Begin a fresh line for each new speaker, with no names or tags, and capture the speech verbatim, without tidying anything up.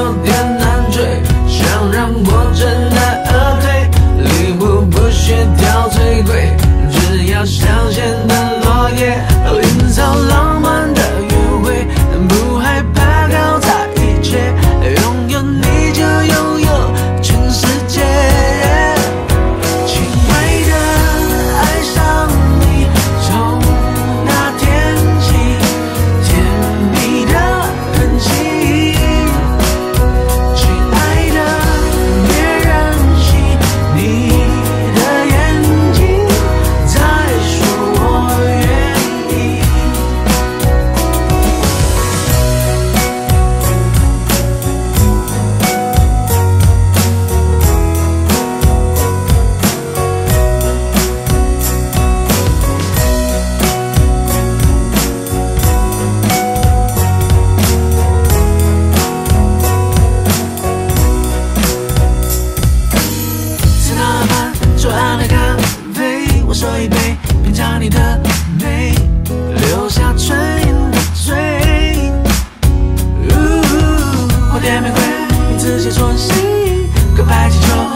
有点难追，想让我真的而退，礼物不需挑最贵，只要香榭的落叶，林草浪漫的约会，不害怕搞砸一切，拥有你就拥有全世界。亲爱的，爱上你，从那天起，甜蜜的痕迹。亲爱的，别任性，你的眼睛在说我愿意。吃哪饭，左岸的咖啡，我说一杯，品尝你的美，留下唇印的嘴。呜，花店玫瑰，你自己做戏，可拍气球。